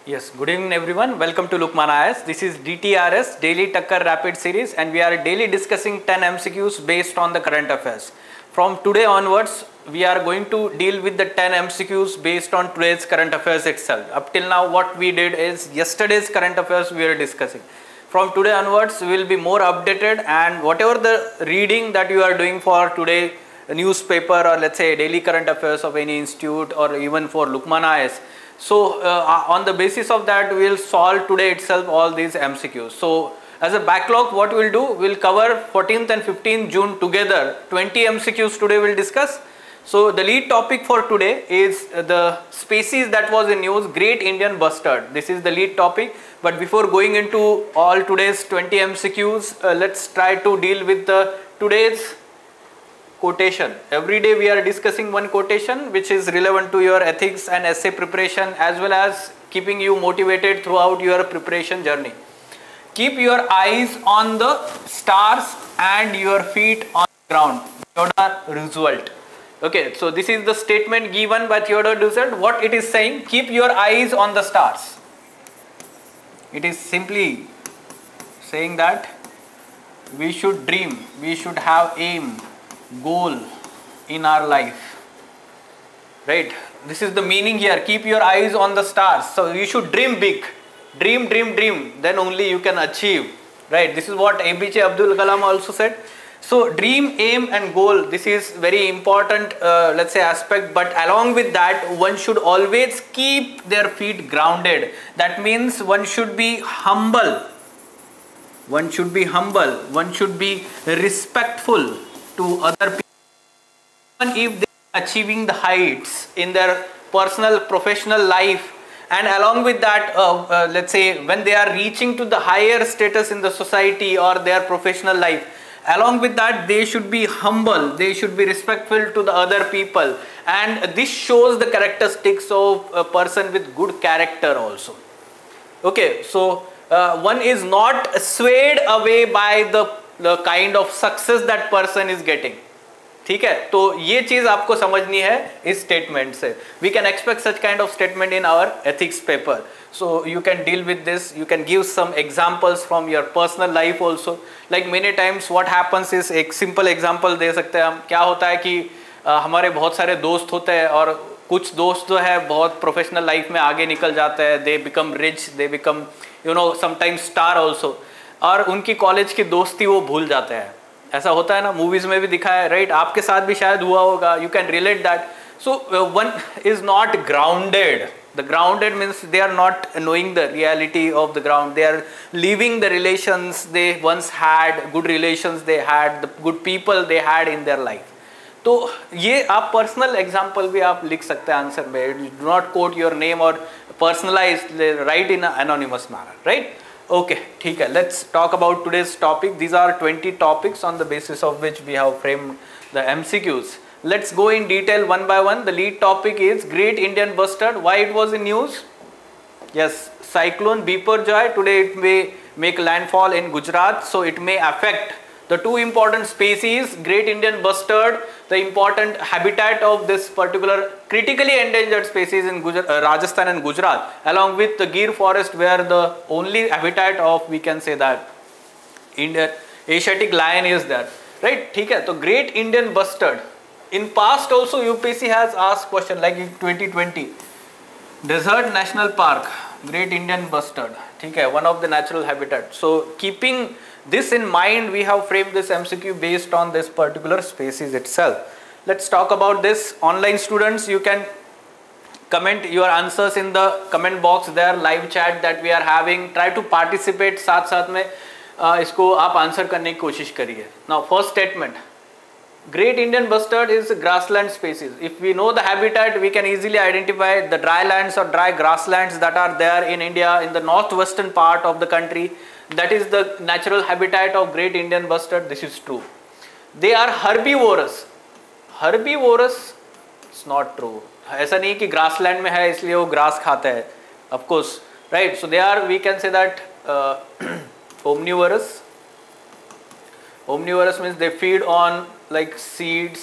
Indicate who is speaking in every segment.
Speaker 1: Yes, good evening everyone. Welcome to Lukman IS. This is DTRS Daily Takkar Rapid Series and we are daily discussing 10 MCQs based on the current affairs. From today onwards, we are going to deal with the 10 MCQs based on today's current affairs itself. Up till now, what we did is yesterday's current affairs we are discussing. From today onwards, we will be more updated and whatever the reading that you are doing for today, a newspaper or let's say daily current affairs of any institute or even for Lukman IS. So on the basis of that, we will solve today itself all these MCQs. So as a backlog, what we'll do, we'll cover 14th and 15th June together. 20 MCQs today we'll discuss. So the lead topic for today is the species that was in news, Great Indian Bustard. This is the lead topic. But before going into all today's 20 MCQs, let's try to deal with today's quotation. Every day we are discussing one quotation which is relevant to your ethics and essay preparation as well as keeping you motivated throughout your preparation journey. Keep your eyes on the stars and your feet on the ground. Theodore Roosevelt. Okay, so this is the statement given by Theodore Roosevelt. What it is saying, keep your eyes on the stars. It is simply saying that we should dream, we should have aim, goal in our life, right? This is the meaning here. Keep your eyes on the stars. So you should dream big, dream, then only you can achieve, right? This is what APJ Abdul Kalam also said. So dream, aim and goal, this is very important let's say aspect, but along with that one should always keep their feet grounded. That means one should be humble, one should be respectful to other people, even if they are achieving the heights in their personal professional life, and along with that let's say when they are reaching to the higher status in the society or their professional life, along with that they should be humble, they should be respectful to the other people, and this shows the characteristics of a person with good character also. Okay, so one is not swayed away by the kind of success that person is getting. ठीक है, तो ये चीज आपको समझनी है इस statement से. We can expect such kind of statement in our ethics paper. So you can deal with this. You can give some examples from your personal life also. Like many times what happens is, एक simple example दे सकते हैं हम. क्या होता है कि हमारे बहुत सारे दोस्त होते हैं और कुछ दोस्त जो है बहुत प्रोफेशनल लाइफ में आगे निकल जाते हैं. They become rich, they become sometimes star also. और उनकी कॉलेज की दोस्ती वो भूल जाते हैं. ऐसा होता है ना, मूवीज में भी दिखा है, राइट? आपके साथ भी शायद हुआ होगा. You can relate that. So one is not grounded. The grounded means they are not knowing the reality of the ground. They are leaving the relations they once had, good relations they had, the good people they had in their life. तो ये आप personal example भी आप लिख सकते हैं answer में. Do not quote your name और personalise, write in anonymous manner, right? Okay, ठीक है. Let's talk about today's topic. These are 20 topics on the basis of which we have framed the MCQs. Let's go in detail one by one. The lead topic is Great Indian Bustard. Why it was in news? Yes, cyclone Biparjoy. Today it may make landfall in Gujarat, so it may affect the two important species, Great Indian Bustard, the important habitat of this particular critically endangered species in Rajasthan and Gujarat, along with the Gir forest where the only habitat of, we can say that, Asiatic lion is there, right? ठीक है, तो Great Indian Bustard. In past also UPSC has asked question like in 2020, Desert National Park, Great Indian Bustard, ठीक है, one of the natural habitat. So keeping this in mind, we have framed this MCQ based on this particular species itself. Let's talk about this. Online students, you can comment your answers in the comment box there, live chat that we are having. Try to participate. साथ में इसको आप answer करने की कोशिश करिए. Now first statement, Great Indian Bustard is a grassland species. If we know the habitat, we can easily identify the dry lands or dry grasslands that are there in India in the northwestern part of the country. That is the natural habitat of Great Indian Bustard. This is true. They are herbivorous. Herbivorous, it's not true. ऐसा नहीं कि grassland में है इसलिए वो grass खाते हैं. Of course, right? So they are, we can say that omnivorous. Omnivorous means they feed on like seeds,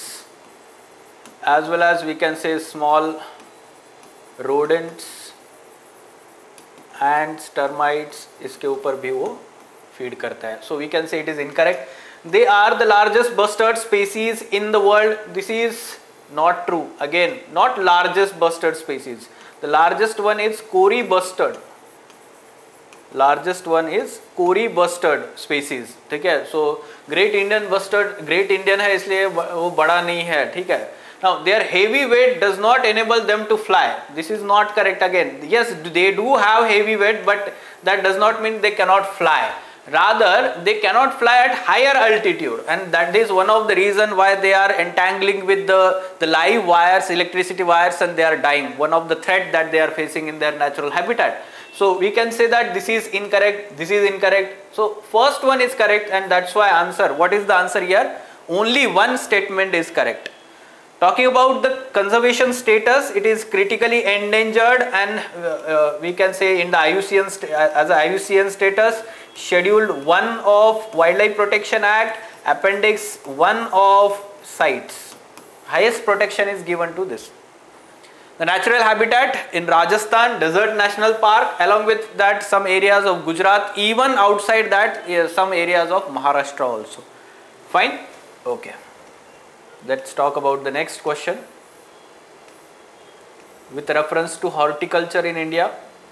Speaker 1: as well as we can say small rodents, ants, termites, इसके ऊपर भी वो feed करता है. So we can say it is incorrect. They are the largest bustard species in the world. This is not true. Again, not largest bustard species. The largest one is Kori bustard. Largest one is Kori bustard species. ठीक है. So Great Indian bustard, Great Indian है इसलिए वो बड़ा नहीं है. ठीक है. Now their heavy weight does not enable them to fly. This is not correct again. Yes, they do have heavy weight, but that does not mean they cannot fly. Rather, they cannot fly at higher altitude, and that is one of the reason why they are entangling with the live wires, electricity wires, and they are dying. One of the threat that they are facing in their natural habitat. So we can say that this is incorrect, this is incorrect. So first one is correct, and that's why answer. What is the answer here? Only one statement is correct. Talking about the conservation status, it is critically endangered, and we can say in the IUCN as a IUCN status, Schedule 1 of Wildlife Protection Act, Appendix 1 of CITES. Highest protection is given to this. The natural habitat in Rajasthan, Desert National Park, along with that some areas of Gujarat, even outside that some areas of Maharashtra also. Fine? Okay. Let's talk about the next question. With reference to horticulture in India,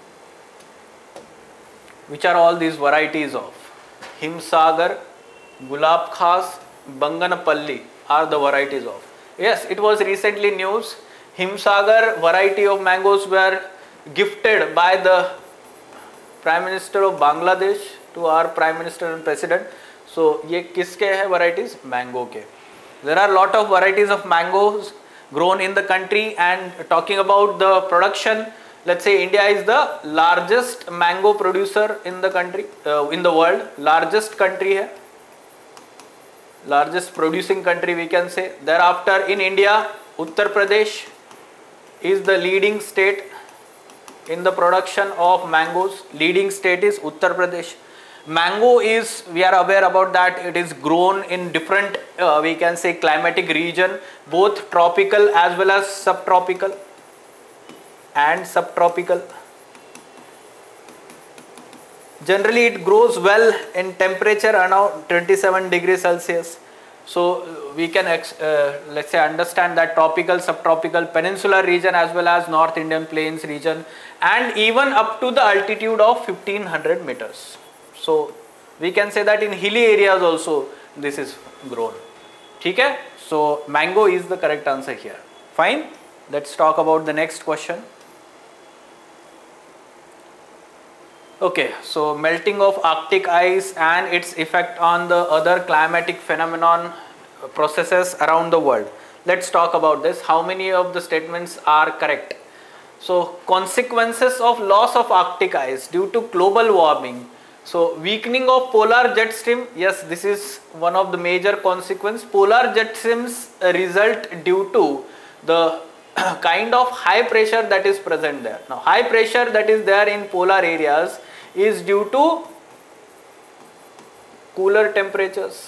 Speaker 1: which are all these varieties of? Himsagar, Gulab Khas, Banganapalli are the varieties of. Yes, it was recently news. Himsagar variety of mangoes were gifted by the Prime Minister of Bangladesh to our Prime Minister and President. So, ये किसके है varieties? Mango के. There are a lot of varieties of mangoes grown in the country, and talking about the production, let's say India is the largest mango producer in the country, in the world. Largest country है, largest producing country we can say. Thereafter in India, Uttar Pradesh is the leading state in the production of mangoes. Leading state is Uttar Pradesh. Mango is, we are aware about that, it is grown in different we can say climatic region, both tropical as well as subtropical and subtropical. Generally it grows well in temperature around 27 degrees Celsius. So we can let's say understand that tropical, subtropical, peninsular region as well as North Indian plains region, and even up to the altitude of 1500 meters. So we can say that in hilly areas also this is grown. ठीक है? So mango is the correct answer here. Fine. Let's talk about the next question. Okay, so melting of Arctic ice and its effect on the other climatic phenomenon processes around the world. Let's talk about this. How many of the statements are correct? So consequences of loss of Arctic ice due to global warming. So weakening of polar jet stream, yes, this is one of the major consequences. Polar jet streams result due to the kind of high pressure that is present there. Now high pressure that is there in polar areas is due to cooler temperatures.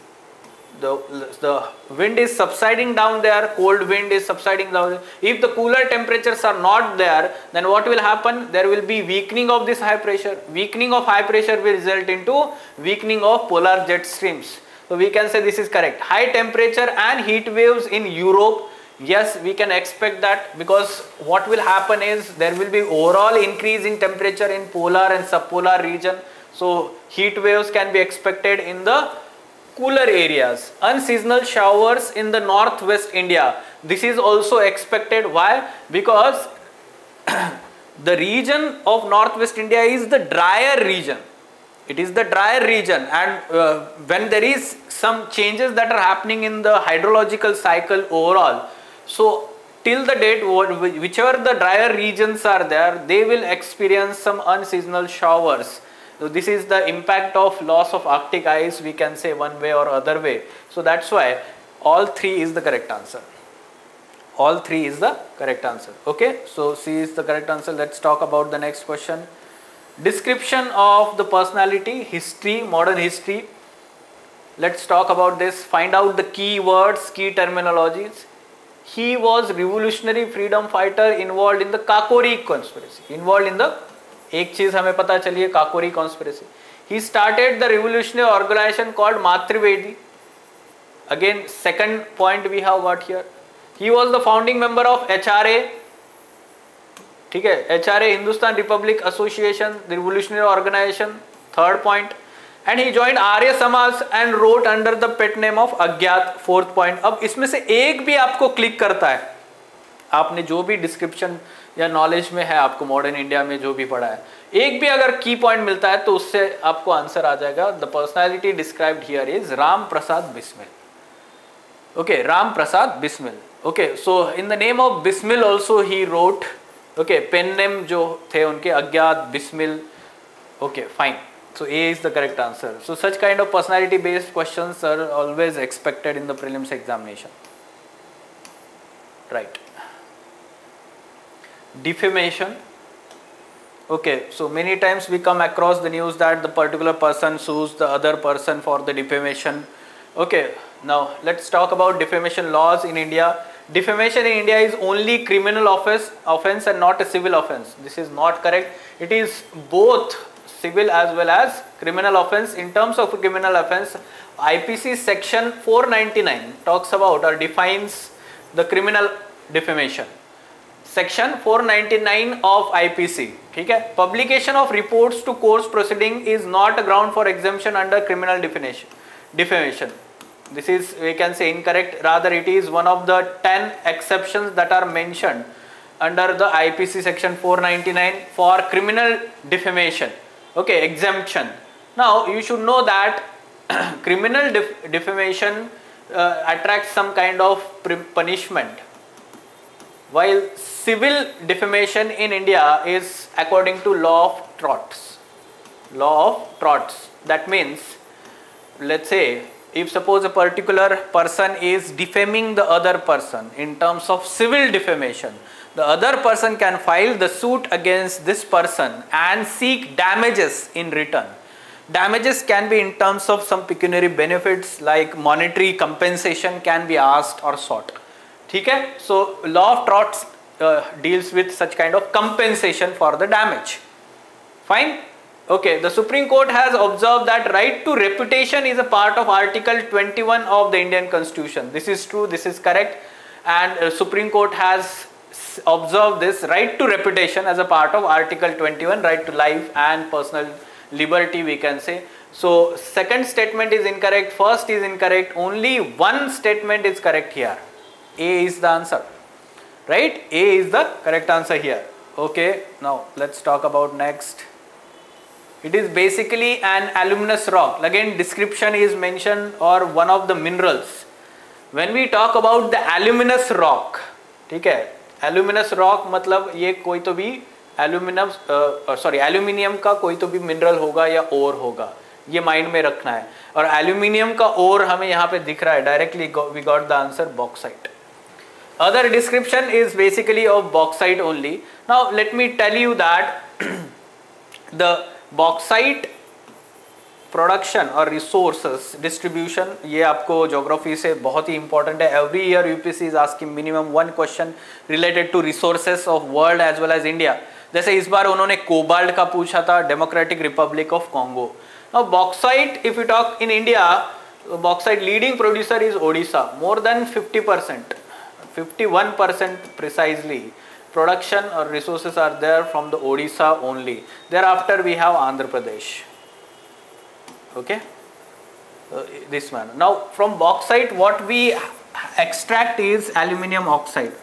Speaker 1: The wind is subsiding down there, cold wind is subsiding down there. If the cooler temperatures are not there, then what will happen? There will be weakening of this high pressure. Weakening of high pressure will result into weakening of polar jet streams. So we can say this is correct. High temperature and heat waves in Europe, yes, we can expect that, because what will happen is there will be overall increase in temperature in polar and subpolar region. So heat waves can be expected in the cooler areas. Unseasonal showers in the northwest India, this is also expected. Why? Because the region of northwest India is the drier region. It is the drier region, and when there is some changes that are happening in the hydrological cycle overall, so till the date whichever the drier regions are there, they will experience some unseasonal showers. So this is the impact of loss of Arctic ice, we can say one way or other way. So that's why all three is the correct answer. All three is the correct answer. Okay, so C is the correct answer. Let's talk about the next question. Description of the personality, history, modern history. Let's talk about this. Find out the key words, key terminologies. He was revolutionary freedom fighter involved in the Kakori conspiracy. Involved in the एक चीज हमें पता चली है, Kakori conspiracy. He started the revolutionary organization called Matrivedi. Again, second point we have got here. He was the founding member of HRA. ठीक है, HRA, Hindustan Republic Association, the revolutionary organization. Third point. And he joined Arya Samaj and wrote under the pet name of अज्ञात. Fourth point. अब इसमें से एक भी आपको click करता है, आपने जो भी डिस्क्रिप्शन या नॉलेज में है, आपको मॉडर्न इंडिया में जो भी पढ़ा है, एक भी अगर की पॉइंट मिलता है तो उससे आपको आंसर आ जाएगा. The personality described here is Ram Prasad Bismil. Okay, Ram Prasad Bismil. Okay, so in the name of Bismil also he wrote. Okay, pen name जो थे उनके अज्ञात, Bismil. Okay, fine. So A is the correct answer. So such kind of personality based questions are always expected in the prelims examination. Right. Defamation. Okay, so many times we come across the news that the particular person sues the other person for the defamation. Okay, now let's talk about defamation laws in India. Defamation in India is only criminal offense and not a civil offense. This is not correct. It is both civil as well as criminal offense. In terms of criminal offense, IPC section 499 talks about or defines the criminal defamation. Section 499 of IPC, ठीक है, publication of reports to courts proceeding is not a ground for exemption under criminal defamation. This is, we can say, incorrect. Rather, it is one of the 10 exceptions that are mentioned under the IPC section 499 for criminal defamation. Okay, exemption. Now you should know that criminal defamation attracts some kind of punishment, while civil defamation in India is according to law of torts. Law of torts. That means, let's say, if suppose a particular person is defaming the other person in terms of civil defamation, the other person can file the suit against this person and seek damages in return. Damages can be in terms of some pecuniary benefits like monetary compensation can be asked or sought. ठीक है, so law of torts deals with such kind of compensation for the damage. Fine. Okay, the Supreme Court has observed that right to reputation is a part of Article 21 of the Indian Constitution. This is true, this is correct, and Supreme Court has observed this right to reputation as a part of Article 21, right to life and personal liberty, we can say. So second statement is incorrect, first is incorrect, only one statement is correct here. A is the answer, right? A is the correct answer here. Okay, now let's talk about next. It is basically an aluminous rock. Again, description is mentioned, or one of the minerals. When we talk about the aluminous rock, ठीक है, aluminous rock मतलब ये कोई तो भी aluminium का कोई तो भी मिनरल होगा या ओर होगा, ये माइंड में रखना है. और एल्यूमिनियम का ओर हमें यहाँ पे दिख रहा है directly, we got the answer bauxite. Other description is basically of bauxite only. Now let me tell you that the bauxite production और रिसोर्सेस डिस्ट्रीब्यूशन, ये आपको ज्योग्राफी से बहुत ही इंपॉर्टेंट है. Every year UPSC is asking minimum one question related to resources of world as well as India. जैसे इस बार उन्होंने कोबाल्ट का पूछा था, democratic republic of Congo. Now bauxite, if you talk in India, bauxite leading producer is Odisha, more than 50%, 51% precisely production or resources are there from the Odisha only. Thereafter we have Andhra Pradesh. Okay, this one. Now from bauxite what we extract is aluminium oxide,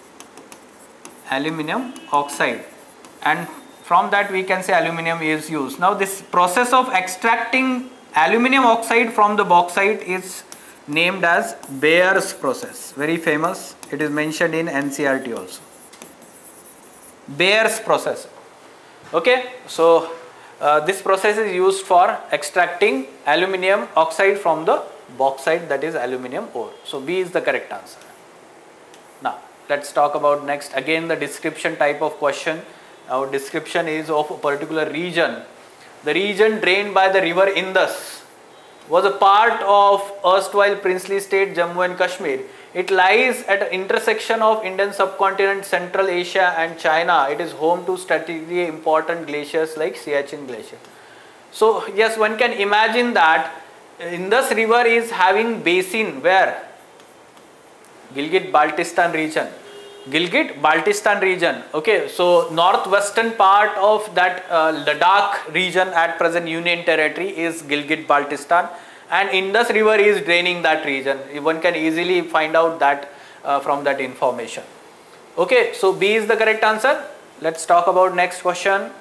Speaker 1: and from that we can say aluminium is used. Now this process of extracting aluminium oxide from the bauxite is named as Bayer's process, very famous. It is mentioned in NCERT also. Bayer's process. Okay, so this process is used for extracting aluminium oxide from the bauxite, that is aluminium ore. So B is the correct answer. Now let's talk about next, again the description type of question. Our description is of a particular region. The region drained by the river Indus was a part of erstwhile princely state Jammu and Kashmir. It lies at an intersection of Indian subcontinent, Central Asia and China. It is home to strategically important glaciers like Siachen Glacier. So yes, one can imagine that Indus River is having basin where Gilgit-Baltistan region. Gilgit-Baltistan region. Okay, so northwestern part of that Ladakh region at present Union Territory is Gilgit-Baltistan, and Indus River is draining that region. One can easily find out that from that information. Okay, so B is the correct answer. Let's talk about next question.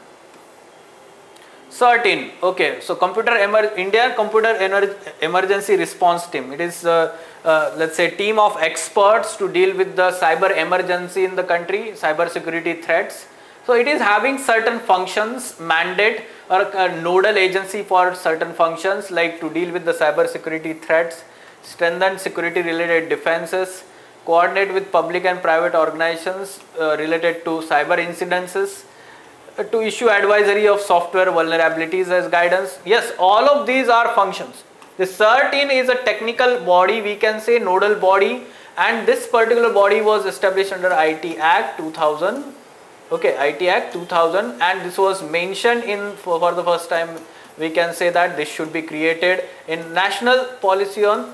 Speaker 1: 13. Okay, so India Computer Emergency Response Team. It is let's say team of experts to deal with the cyber emergency in the country, cyber security threats. So it is having certain functions, mandate or a nodal agency for certain functions like to deal with the cyber security threats, strengthen security related defenses, coordinate with public and private organizations related to cyber incidences, to issue advisory of software vulnerabilities as guidance. Yes, all of these are functions. The CERT-in is a technical body, we can say nodal body, and this particular body was established under IT Act 2000. Okay, IT Act 2000, and this was mentioned in for the first time. We can say that this should be created in National Policy on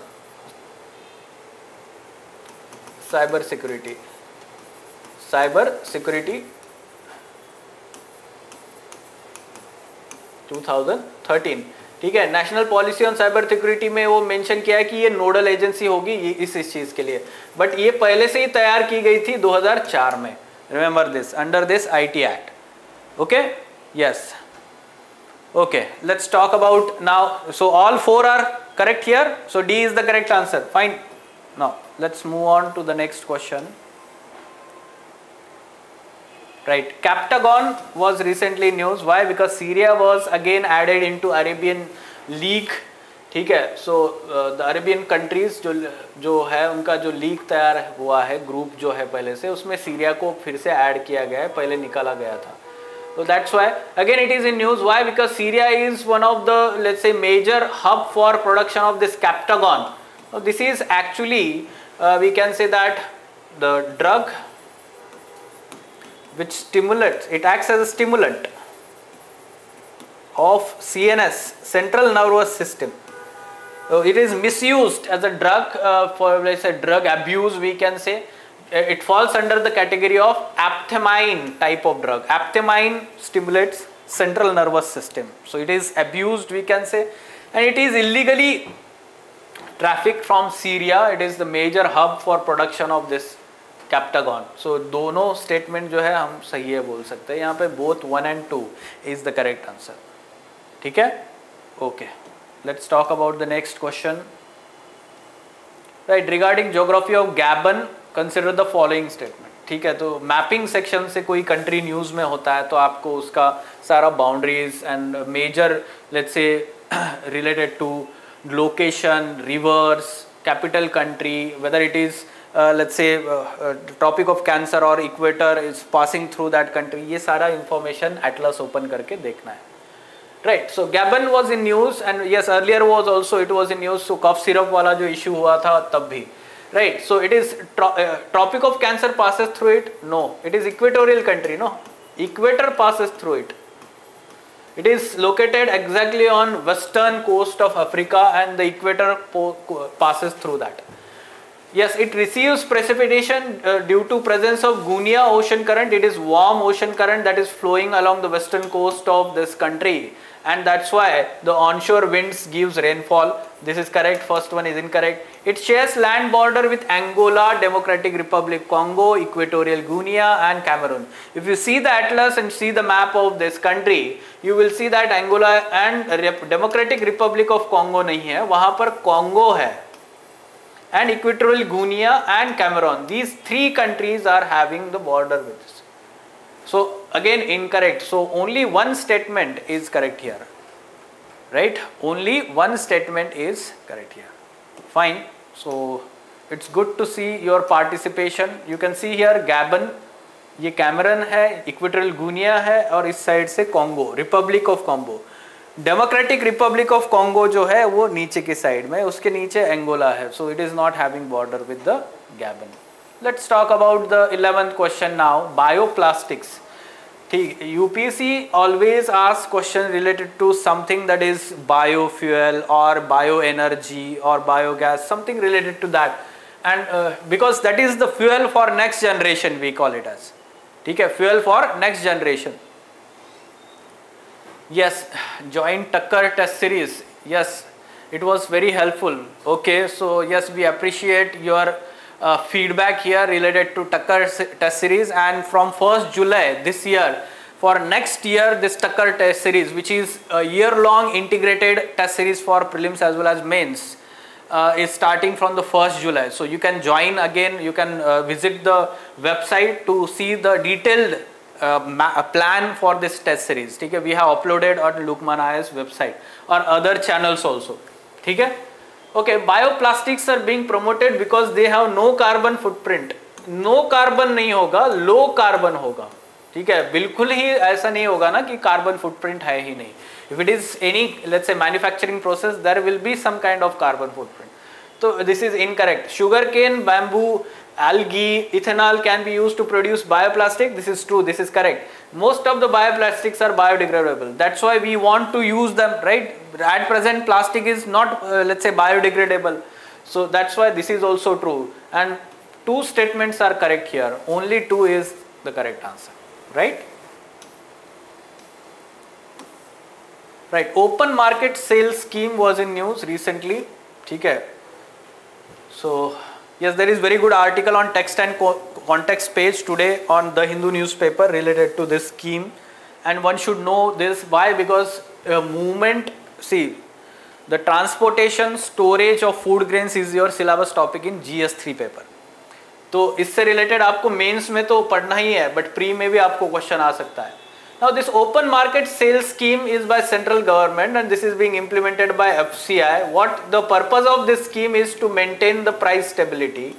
Speaker 1: Cyber Security. Cyber Security 2013. ठीक है, national policy on cyber security में वो mention किया है कि ये nodal agency होगी ये इस चीज के लिए, बट ये पहले से ही तैयार की गई थी 2004 में. Remember this, under this IT act. Okay, yes. Okay, let's talk about now. So all four are correct here. So D is the correct answer. Fine. Now let's move on to the next question. Right, Captagon was recently news. Why? Because Syria was again added into Arabian League. ठीक है. So the Arabian countries जो है उनका जो league तैयार हुआ है, group जो है पहले से, उसमें सीरिया को फिर से ऐड किया गया है, पहले निकाला गया था. So that's why again it is in news. Why? Because Syria is one of the, let's say, major hub for production of this Captagon. So this is actually we can say that the drug which stimulates, it acts as a stimulant of CNS, central nervous system. So it is misused as a drug for, let's say, drug abuse, we can say. It falls under the category of aptamine type of drug. Aptamine stimulates central nervous system. So it is abused, we can say, and it is illegally trafficked from Syria. It is the major hub for production of this Captagon. So दोनों statement जो है हम सही है बोल सकते हैं. यहाँ पे both 1 and 2 is the correct answer. ठीक है? Okay. Let's talk about the next question. Right, regarding geography of Gabon, consider the following statement. ठीक है, तो मैपिंग सेक्शन से कोई कंट्री न्यूज़ में होता है तो आपको उसका सारा boundaries and major, let's say, related to location, rivers, capital country, weather it is let's say tropic of cancer or equator is passing through that country, ये सारा information atlas open करके देखना है. Right, so Gabon was in news and yes, earlier was also it was in news. So cough syrup वाला जो issue हुआ था तब भी. Right, so it is tropic of cancer passes through it? No, it is equatorial country, no? Equator passes through it. It is located exactly on western coast of Africa and the equator passes through that. Yes, it receives precipitation due to presence of Guinea ocean current. It is warm ocean current that is flowing along the western coast of this country, and that's why the onshore winds gives rainfall. This is correct. First one is incorrect. It shares land border with Angola, Democratic Republic Congo, Equatorial Guinea and Cameroon. If you see the atlas and see the map of this country, you will see that Angola and Democratic Republic of Congo नहीं है, वहाँ पर Congo है, and Equatorial Guinea and Cameroon. These three countries are having the border with us. So again incorrect. So only one statement is correct here. Right? Only one statement is correct here. Fine. So it's good to see your participation. You can see here Gabon, ये Cameroon है, Equatorial Guinea है और इस side से Congo, Republic of Congo. Democratic republic of Congo जो है वो नीचे की साइड में, उसके नीचे एंगोला है. So it is not having border with the gaban. Let's talk about the 11th question now, bioplastics. UPSC always asks questions related to something that is biofuel or bioenergy or biogas, something related to that. And because that is the fuel for next generation, we call it as. Okay, fuel for next generation. Yes, join Tucker test series. Yes, it was very helpful. Okay, so yes, we appreciate your feedback here related to Tucker test series, and from 1st July this year, for next year, this Tucker test series, which is a year-long integrated test series for prelims as well as mains, is starting from the 1st July. So you can join again, you can visit the website to see the detailed plan for this test series. Okay, we have uploaded on Lukman IAS website or other channels also. Okay. Okay, bioplastics are being promoted because they have no carbon footprint. No carbon नहीं होगा, low carbon होगा. ठीक है, बिल्कुल ही ऐसा नहीं होगा ना कि carbon footprint है ही नहीं. If it is any, let's say, manufacturing process, there will be some kind of carbon footprint. So this is incorrect. Sugarcane, bamboo, algae, ethanol can be used to produce bioplastic. This is true. This is correct. Most of the bioplastics are biodegradable. That's why we want to use them, right? At present, plastic is not, let's say, biodegradable. So that's why this is also true. And two statements are correct here. Only two is the correct answer, right? Right. Open market sales scheme was in news recently. Okay. So yes, there is very good article on text and context page today on the Hindu newspaper related to this scheme, and one should know this. Why? Because movement, see, the transportation storage of food grains is your syllabus topic in GS3 paper. तो इससे related आपको mains में तो पढ़ना ही है, but pre में भी आपको question आ सकता है. Now this open market sales scheme is by central government and this is being implemented by FCI. What the purpose of this scheme is to maintain the price stability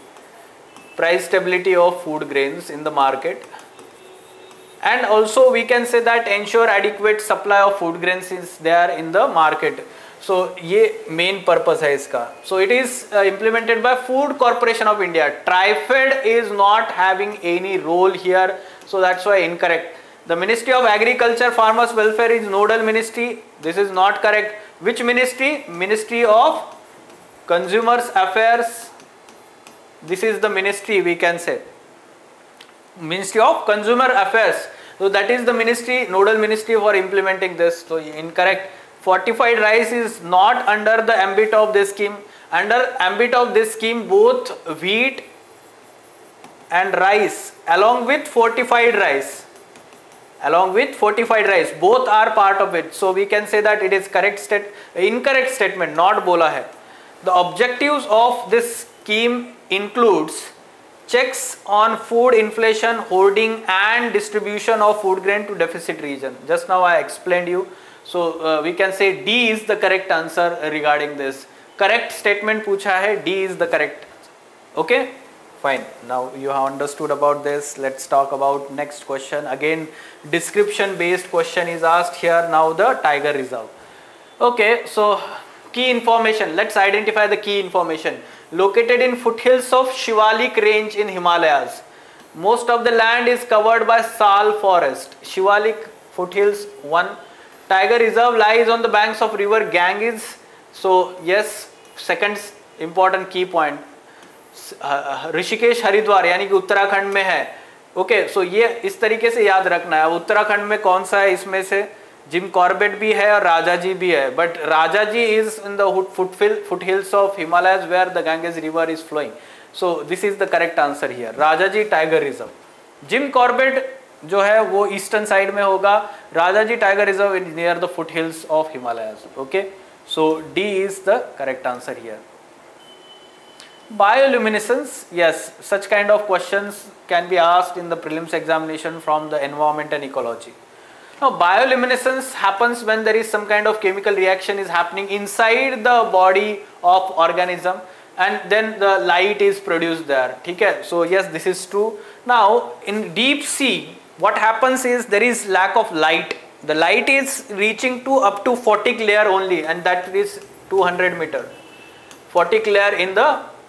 Speaker 1: of food grains in the market, and also we can say that ensure adequate supply of food grains is there in the market. So ये main purpose है इसका. So it is implemented by Food Corporation of India. TriFed is not having any role here, so that's why incorrect. The Ministry of Agriculture, Farmers Welfare is nodal ministry. This is not correct. Which ministry? Ministry of Consumers Affairs. This is the ministry, we can say. Ministry of Consumer Affairs. So that is the ministry, nodal ministry for implementing this. So incorrect. Fortified rice is not under the ambit of this scheme. Under ambit of this scheme, both wheat and rice along with fortified rice. Both are part of it. So we can say that it is incorrect statement, not bola hai. The objectives of this scheme includes checks on food inflation, hoarding and distribution of food grain to deficit region. Just now I explained you. So we can say D is the correct answer regarding this. Correct statement पूछा है, D is the correct answer. Okay? Fine. Now you have understood about this. Let's talk about next question. Again, description based question is asked here. Now the tiger reserve. Okay, so key information. Let's identify the key information. Located in foothills of Shivalik range in Himalayas. Most of the land is covered by Sal forest. Shivalik foothills 1. Tiger reserve lies on the banks of river Ganges. So yes, second important key point. Rishikesh Haridwar यानी कि उत्तराखंड में है. Okay, सो ये इस तरीके से याद रखना है. उत्तराखंड में कौन सा है इसमें से? जिम कॉर्बेट भी है और राजाजी भी है, but Rajaji is in the foothills of Himalayas where the Ganges river is flowing. So this is the correct answer here. Rajaji tiger reserve. Jim Corbett जो है वो ईस्टर्न साइड में होगा. Rajaji tiger reserve is near the foothills of Himalayas. Okay, so D is the correct answer here. Bioluminescence, yes, such kind of questions can be asked in the prelims examination from the environment and ecology. Now bioluminescence happens when there is some kind of chemical reaction is happening inside the body of organism and then the light is produced there. Okay? So yes, this is true. Now in deep sea what happens is there is lack of light. The light is reaching to up to 40 layer only, and that is 200 meter. 40 layer in the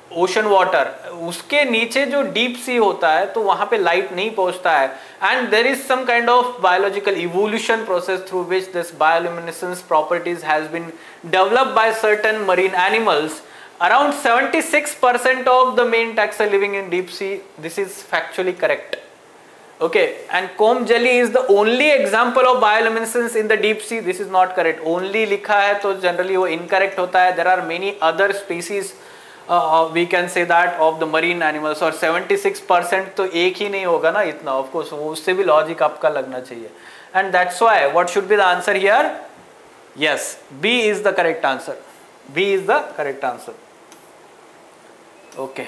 Speaker 1: ocean water, उसके नीचे जो deep sea होता है तो वहां पे light नहीं पहुंचता है, and there is some kind of biological evolution process through which this bioluminescence properties has been developed by certain marine animals. Around 76% of the main taxa living in deep sea. This is factually correct. Okay, and comb jelly is the only example of bioluminescence in the deep sea. This is not correct. Only लिखा है तो generally वो incorrect होता है. There are many other species we can say that of the marine animals, और 76% तो एक ही नहीं होगा ना इतना. Of course वो उससे भी logic आपका लगना चाहिए. And that's why what should be the answer here? Yes, B is the correct answer. B is the correct answer. Okay,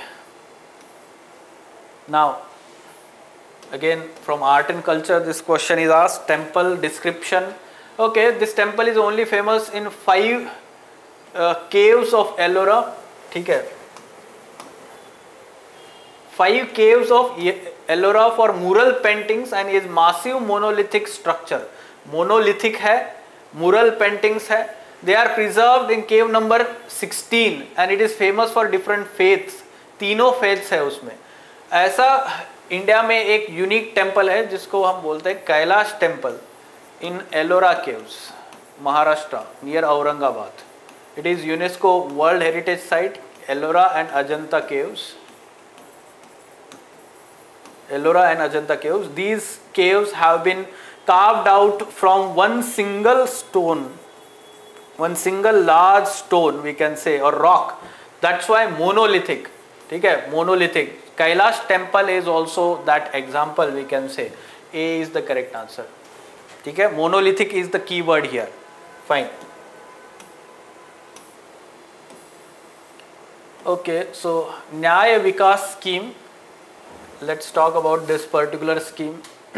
Speaker 1: now again from art and culture this question is asked. Temple description. Okay, this temple is only famous in 5 caves of Ellora. ठीक है, 5 caves of Ellora for mural paintings and is massive monolithic structure. Monolithic है, mural paintings है. They are preserved in cave number 16 and it is famous for different faiths. तीनों faiths है उसमें. ऐसा India में एक यूनिक टेम्पल है जिसको हम बोलते हैं Kailash temple in Ellora caves, Maharashtra near Aurangabad. It is UNESCO World Heritage Site, Ellora and Ajanta Caves. Ellora and Ajanta Caves. These caves have been carved out from one single stone, one single large stone we can say, or rock. That's why monolithic. ठीक है, monolithic. Kailash temple is also that example we can say. A is the correct answer. ठीक है, monolithic is the key word here. Fine. Okay, so Nyaya Vikas scheme. Let's talk about this particular scheme.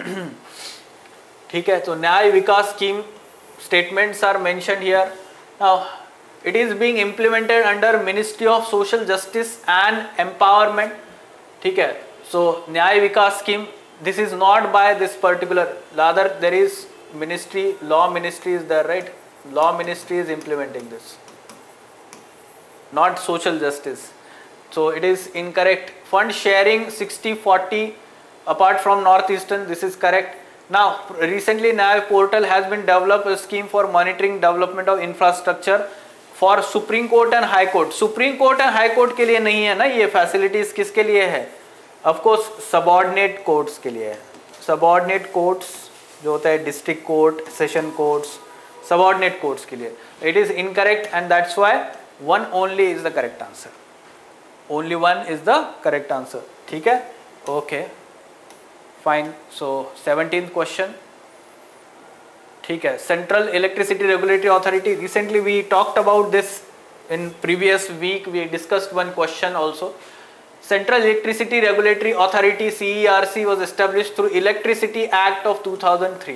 Speaker 1: ठीक है, तो न्याय विकास scheme statements are mentioned here. Now it is being implemented under Ministry of Social Justice and Empowerment. ठीक है, so न्याय विकास scheme, this is not by this particular, rather there is ministry, law ministry is there, right? Law ministry is implementing this, not social justice. So it is incorrect. Fund sharing 60-40 apart from northeastern, this is correct. Now recently Nyaya portal has been developed a scheme for monitoring development of infrastructure for Supreme Court and High Court. Supreme Court and High Court के लिए नहीं है ना ये facilities, किसके लिए है? Of course subordinate courts के लिए है. Subordinate courts जो होता है district court, session courts, subordinate courts के लिए. It is incorrect and that's why one only is the correct answer. Only one is the correct answer. ठीक है? Okay. Fine. So 17th question. ठीक है, Central Electricity Regulatory Authority. Recently we talked about this in previous week. We discussed one question also. Central Electricity Regulatory Authority CERC was established through Electricity Act of 2003.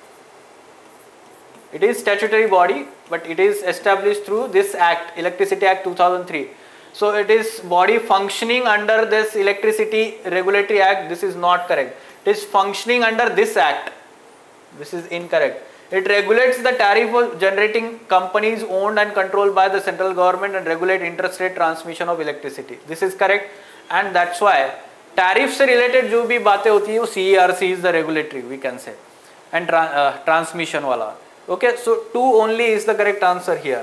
Speaker 1: It is statutory body, but it is established through this act, Electricity Act 2003. So it is body functioning under this Electricity Regulatory Act. This is not correct. It is functioning under this act. This is incorrect. It regulates the tariff of generating companies owned and controlled by the central government and regulate interstate transmission of electricity. This is correct, and that's why tariff से related जो भी बातें होती है वो CERC is the regulatory we can say, and transmission वाला. Okay, so 2 only is the correct answer here.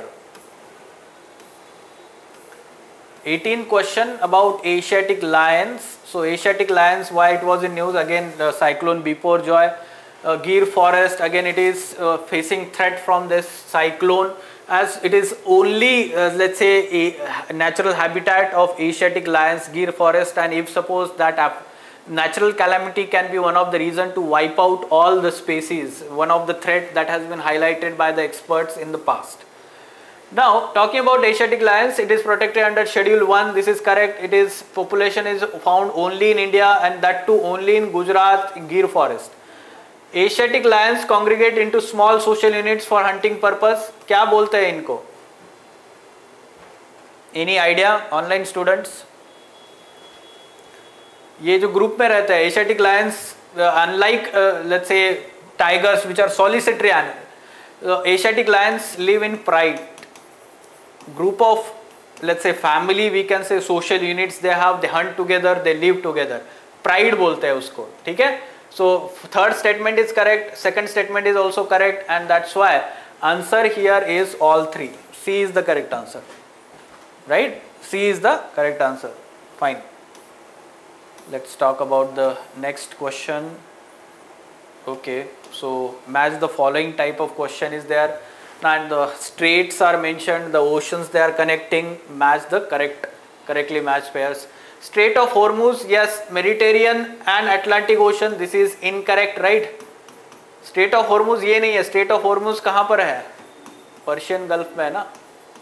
Speaker 1: 18th question about Asiatic lions. So Asiatic lions, why it was in news? Again the cyclone Biparjoy. Gir forest, again it is facing threat from this cyclone, as it is only let's say a natural habitat of Asiatic lions, Gir forest, and if suppose that natural calamity can be one of the reason to wipe out all the species, one of the threat that has been highlighted by the experts in the past. Now talking about Asiatic lions, it is protected under Schedule 1. This is correct. It is population is found only in India, and that too only in Gujarat, in Gir forest. Asiatic lions congregate into small social units for hunting purpose. क्या बोलते हैं इनको? Any idea, online students? ये जो group में रहते हैं Asiatic lions, unlike let's say tigers which are solitary animals, Asiatic lions live in pride. Group of let's say family, we can say social units they have, they hunt together, they live together, pride बोलते हैं उसको, ठीक है. So third statement is correct, second statement is also correct, and that's why answer here is all three. C is the correct answer, right? C is the correct answer. Fine. Let's talk about the next question. Okay, so match the following type of question is there, and the straits are mentioned, the oceans they are connecting, match the correctly matched pairs. Strait of Hormuz, yes, Mediterranean and Atlantic Ocean, this is incorrect, right? Strait of Hormuz ये नहीं है. Strait of Hormuz कहाँ पर है? Persian gulf में है ना.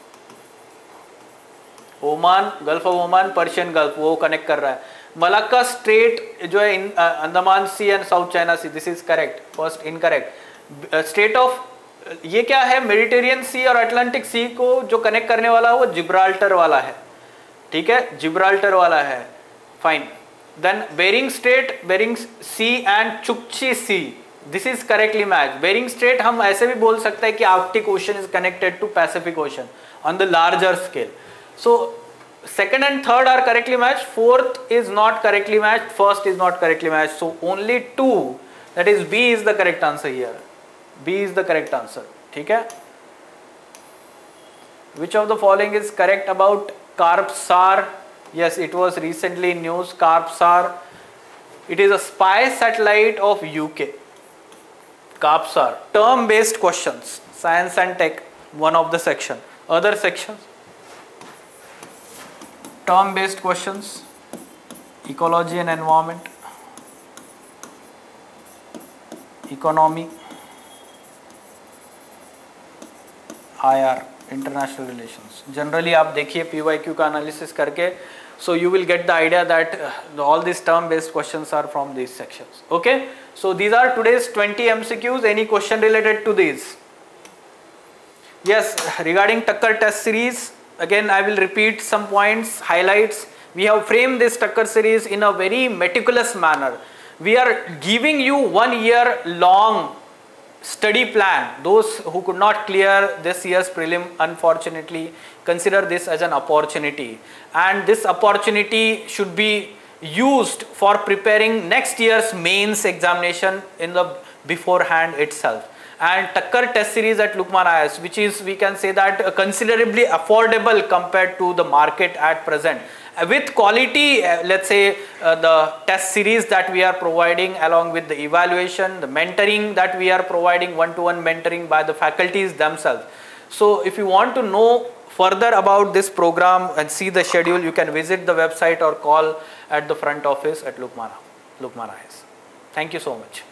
Speaker 1: Oman, Gulf of Oman, Persian Gulf, वो कनेक्ट कर रहा है. मलाक्का स्ट्रेट जो है Andaman Sea and South China Sea, this is correct. First incorrect. Strait of ये क्या है? मेडिटेरियन सी और अटलांटिक सी को जो कनेक्ट करने वाला है वो जिब्राल्टर वाला है, ठीक है, जिब्राल्टर वाला है. Fine. Then Bering Strait, Bering Sea and Chukchi Sea, this is correctly match. Bering Strait हम ऐसे भी बोल सकते हैं कि Arctic Ocean is connected to Pacific Ocean on the larger scale. So second and third are correctly matched, fourth is not correctly matched, first is not correctly matched, so only two, that is B is the correct answer here. B is the correct answer, ठीक है. Which of the following is correct about Carpsar? Yes, it was recently in news. Carpsar, it is a spy satellite of UK. Carpsar, term based questions, science and tech, one of the section. Other sections, term based questions, ecology and environment, economy, IR, international relations. Generally आप देखिए PYQ का analysis करके, so you will get the idea that all these term based questions are from these sections. Okay, so these are today's 20 MCQs. Any question related to these? Yes, regarding Tucker test series, again I will repeat some points, highlights. We have framed this Tucker series in a very meticulous manner. We are giving you 1 year long study plan. Those who could not clear this year's prelim, unfortunately, consider this as an opportunity, and this opportunity should be used for preparing next year's mains examination in the beforehand itself. And Tucker test series at Lukman IAS, which is, we can say that, considerably affordable compared to the market at present, with quality, let's say the test series that we are providing, along with the evaluation, the mentoring that we are providing, one-to-one mentoring by the faculties themselves. So if you want to know further about this program and see the schedule, you can visit the website or call at the front office at Lukman IAS. Thank you so much.